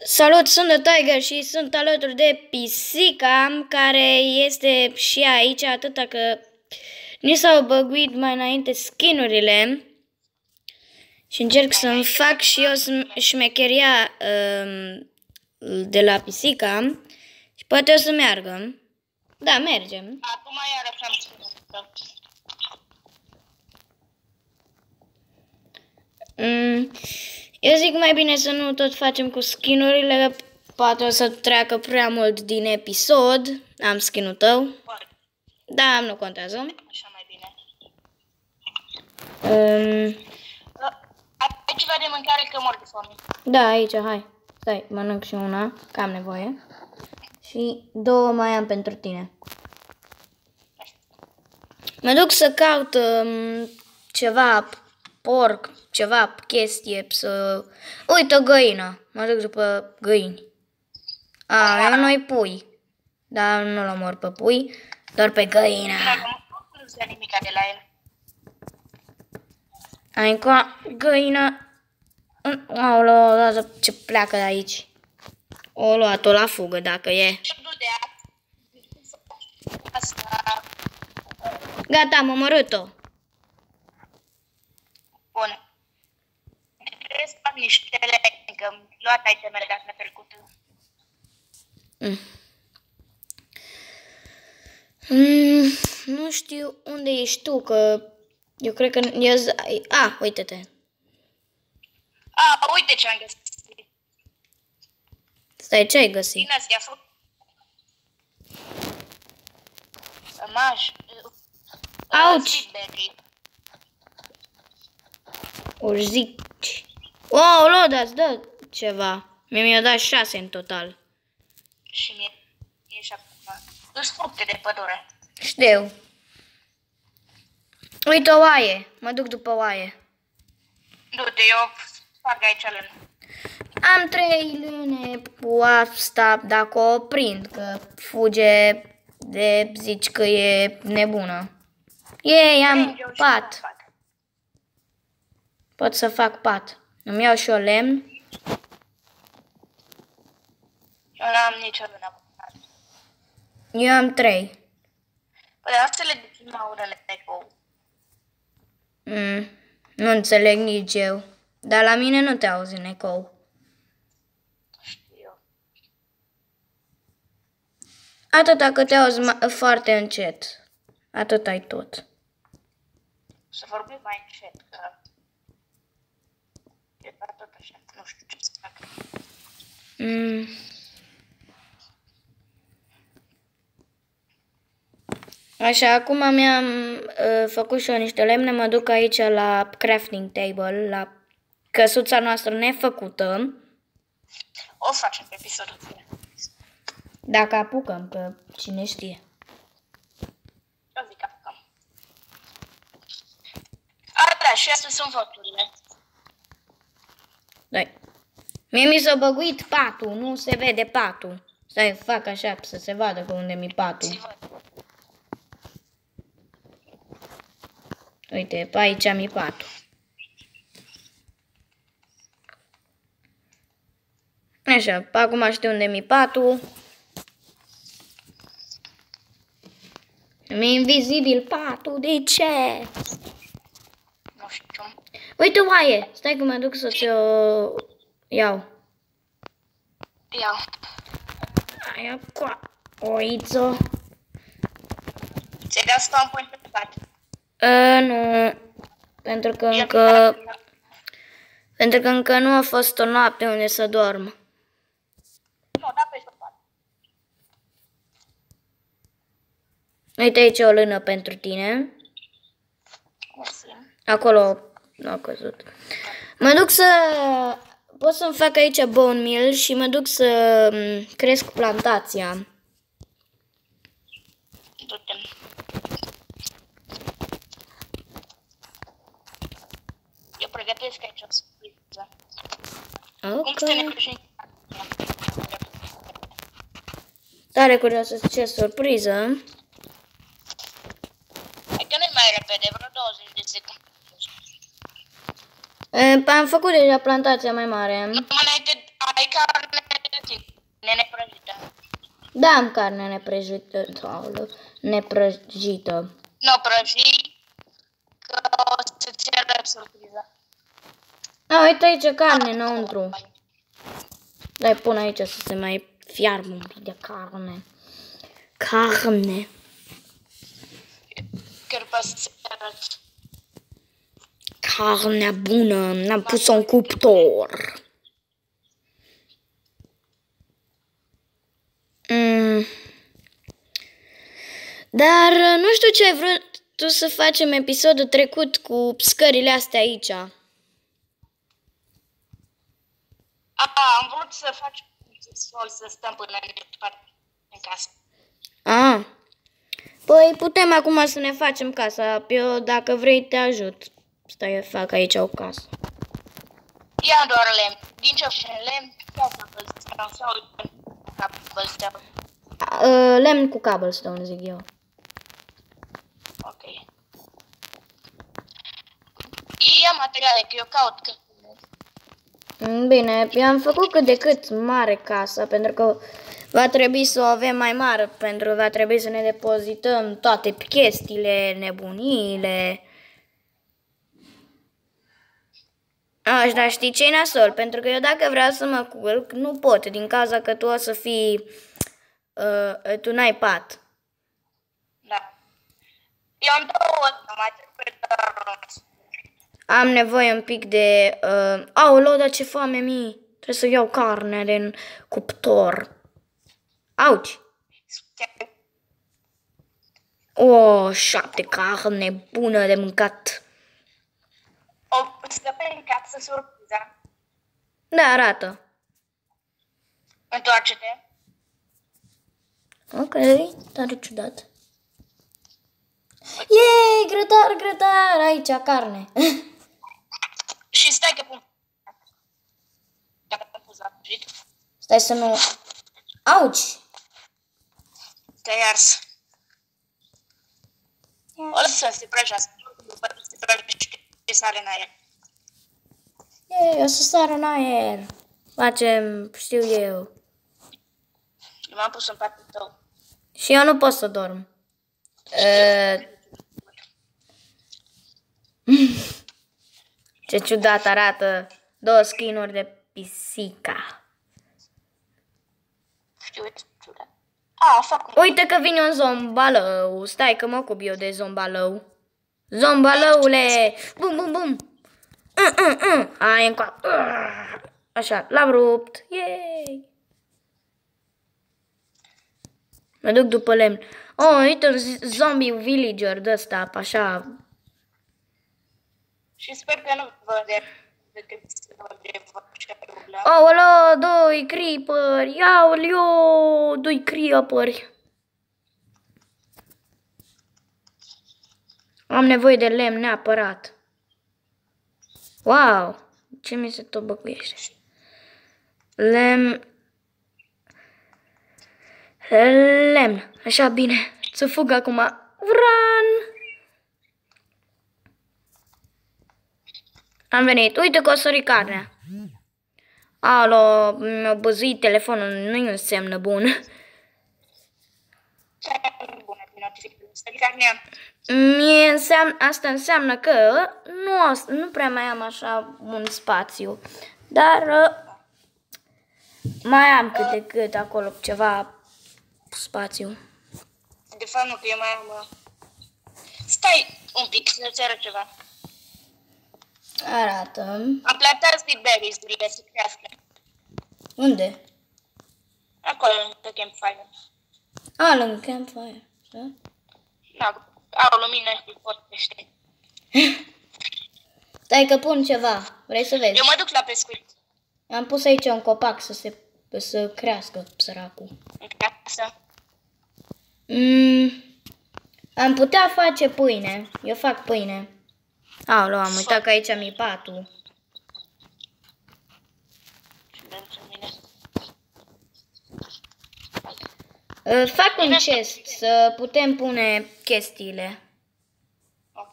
Salut, sunt The Tiger și sunt alături de Pisica, care este și aici, atâta că ni s-au băguit mai înainte skin-urile și încerc să-mi fac și eu șmecheria de la Pisica și poate o să meargă. Da, mergem. Acum iarăși am spus. Eu zic mai bine să nu tot facem cu skin-urile, poate o să treacă prea mult din episod. Am skin-ul tău. Da, nu contează. Așa mai bine. Ai ceva de mâncare că mor de foame. Da, aici, hai. Stai, mănânc și una, că am nevoie. Și două mai am pentru tine. Mă duc să caut ceva porc, ceva chestie, să... Uite, o găină. Mă duc după găini. Eu noi pui. Dar nu-l omor pe pui, doar pe găină. Nu se nimic de la el. Ai încă găină. Aoleu, ce pleacă de aici. O luat-o la fugă dacă e. Gata, am omorât-o. Bun. Trebuie să fac niște lei, că am luat itemele data trecută. Nu știu unde ești tu, că eu cred că... uite-te. Uite ce am găsit. Stai, ce ai găsit? Bine, ți-a făcut. Sămaj. Auci! O zici. Dați, dă ceva. Mi-a dat 6 în total. Și mie e 7. Îți fructe de pădure. Știu. Uite o oaie. Mă duc după oaie. Du-te, eu fac aici lână. Am 3 lâne cu asta dacă o prind, că fuge de zici că e nebună. Am pat. Pot să fac pat. Îmi iau și o lemn. Eu n-am nicio lână. Eu am 3. Păi să le ducem la urele de ecou. Nu înțeleg nici eu. Dar la mine nu te auzi în ecou. Știu. Atâta că te auzi foarte încet. Atât ai tot. Să vorbim mai încet, că e tot așa, nu știu ce să fac. Așa, acum mi-am făcut și eu niște lemne, mă duc aici la crafting table, la căsuța noastră nefăcută. O facem pe episodul ăsta. Dacă apucăm, că cine știe. Eu zic apucăm. Da, și astea sunt voturile. Dai. Mie mi s-a băguit patul, nu se vede patul. Stai, fac așa să se vadă că unde mi patul. Uite, pe aici mi patul. Așa, pe acum știu unde mi patul. Mi-e invizibil patul, de ce? Nu știu. Uite, oaie! Stai că mă duc să ți-o iau. Iau. Aia cu oiță. Ți-ai dat spawn point pe pat? Nu. Pentru că încă nu a fost o noapte unde să dorm. Nu, da pe pat. Uite aici o lână pentru tine. Acolo nu a căzut. Mă duc să... Pot să-mi fac aici bone meal și mă duc să cresc plantația. Du-te. Eu pregătesc aici o surpriză. Cum să ne prăjim? Tare curioasă ce surpriză. Hai că nu-i mai repede, vreo 20 de secunde. Am făcut deja plantația mai mare. Înainte ai carne neprăjită. Da, am carne neprăjită. Neprăjită. Nu prăji, că o să-ți arăt surpriza. A, uite aici carne înăuntru. Dai, pun aici să se mai fiarbă un pic de carne. Carne. Chiar poți să-ți arăt. Carnea bună. N-am pus-o în cuptor. Dar nu știu ce ai vrut tu să facem episodul trecut cu scările astea aici. Am vrut să faci sol, să stăm până în casă. Păi putem acum să ne facem casa. Eu, dacă vrei, te ajut. Stai, eu fac aici o casă. Ia doar lemn. Din ce și lemn, ia cobblestone sau cobblestone. Lemn cu cobblestone, zic eu. Ok. Ia materiale, că eu caut cât. Bine, eu am făcut cât de cât mare casa, pentru că va trebui să o avem mai mare, pentru că va trebui să ne depozităm toate chestiile, nebuniile. Dar știi ce-i nasol? Pentru că eu dacă vreau să mă culc, nu pot, din cauza că tu o să fii... tu n-ai pat. Da. Eu am două, mai trebuie doar. Am nevoie un pic de... Aoleu, dar ce foame mie! Trebuie să iau carne din cuptor. Auci! O, 7 carne bună de mâncat. O să pe casă surpriza. Da, arată. Întoarce-te. Ok, tare ciudat. Yay, grătar, grătar! Aici, carne. Și stai că pun. Dacă am pus la prăjit. Stai să nu... Auci! Te-ai ars. O să se prăjească. După ce se prăjește, sare în aer. Yay, o să sară în aer. Facem, știu eu. Eu m-am pus în patul tău. Și eu nu pot să dorm. Ce ciudat arată. 2 skin-uri de pisica. Știu, e ciudat. Fac un... Uite că vine un zombalău. Stai că mă ocup eu de zombalău. Zombalăule! Bum, bum, bum! Hai încoa. Așa, l-am rupt. Yay! Mă duc după lemn. Oh, uite un zombie villager de ăsta, așa. Și sper că nu vă de Aoleu, 2 creeperi. Aoleu, 2 creeperi. Am nevoie de lemn neapărat. Wow, ce mi se tot băcuiește. Lemn. Așa, bine. Să fug acum. Run! Am venit. Uite că o sări carnea. Alo, mi-a băzuit telefonul. Nu-i un semn bun. Asta înseamnă că nu prea mai am așa un spațiu. Dar mai am cât de cât acolo ceva spațiu. De fapt nu, că eu mai am... Stai un pic să-ți arăt ceva. Arată. Am plantat berries-urile să crească. Unde? Acolo, pe campfire. Lângă campfire. Da, au lumină și pot pește. Stai că pun ceva. Vrei să vezi? Eu mă duc la pescuit. Am pus aici un copac să crească săracul. În casă. Am putea face pâine. Eu fac pâine. Aoleu, am uitat că aici mi-e patul. Fac un chest să putem pune chestiile. Ok.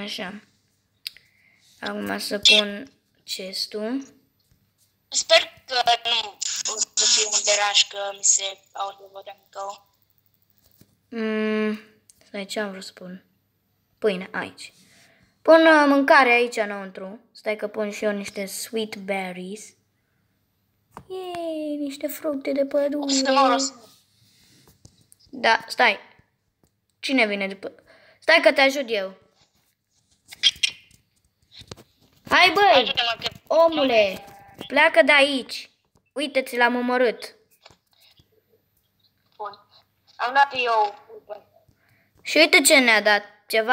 Așa. Acum să pun chestul. Sper că că nu o să fie un deranj că mi se aude vocea mică. Stai, ce am vrut să spun? Pâine, aici. Pun mâncare aici înăuntru. Stai că pun și eu niște sweet berries. Yay, niște fructe de pădure. Să mă rost. Da, stai. Cine vine după? Stai că te ajut eu. Hai, băi! Ajută-mă că... Omule, pleacă de aici. Uite, ți l-am omorât. Bun. Am luat eu... Și uite ce ne-a dat.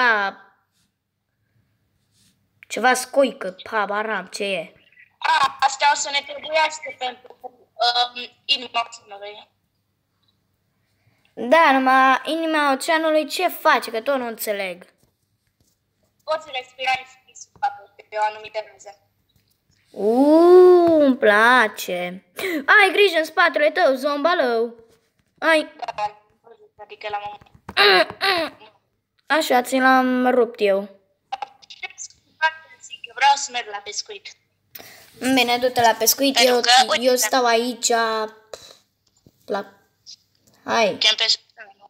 Ceva scoică, habar ce e. Astea o să ne trebuiască pentru inima oceanului. Da, numai inima oceanului ce face, că tot nu înțeleg. Poți respira pe o anumită rază. Îmi place. Ai grijă în spatele tău, zombalău. Ai. Da, adică la moment. Așa, ți l-am rupt eu. Vreau să merg la pescuit. Bine, du-te la pescuit, eu stau aici la... Hai. Ce-am pescuit?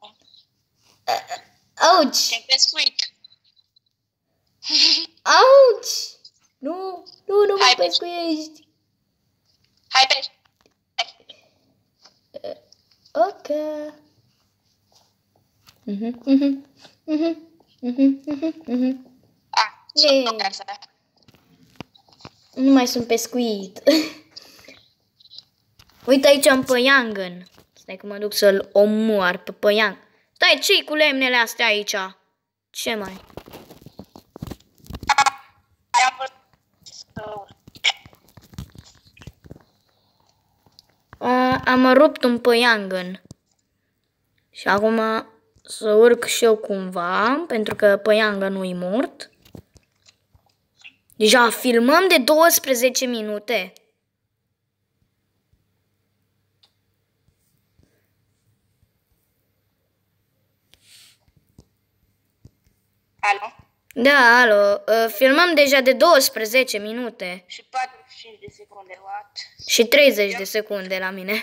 Auci! Ce-am pescuit? Auci! Nu mă pescuiești. Hai, pești. Ok. Nu mai sunt pescuit. Uite aici un păiangăn. Stai că mă duc să-l omoar pe păiang. Stai, ce-i cu lemnele astea aici? Ce mai? Am rupt un păiangăn. Și acum să urc și eu cumva, pentru că păiangăn nu-i mort. Deja filmăm de 12 minute. Alo? Da, alo, filmăm deja de 12 minute. Și 45 de secunde, what? Și 30 de secunde la mine.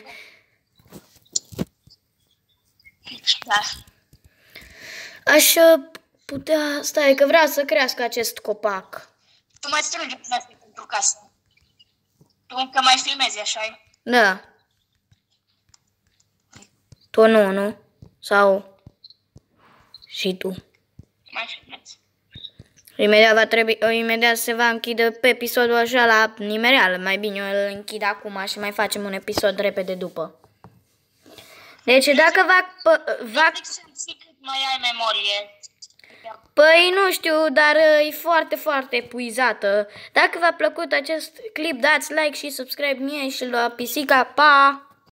Da. Aș putea... Stai, că vreau să crească acest copac. Tu mai strângi plastic pentru casă. Tu încă mai filmezi, așa-i? Da. Tu nu? Sau... Și tu? Mai filmezi. Imediat se va închide pe episodul așa la nimereală. Mai bine eu îl închid acum și mai facem un episod repede după. Deci dacă cât mai ai memorie. Păi nu știu, dar e foarte, foarte epuizată. Dacă v-a plăcut acest clip, dați like și subscribe mie și la pisica. Pa!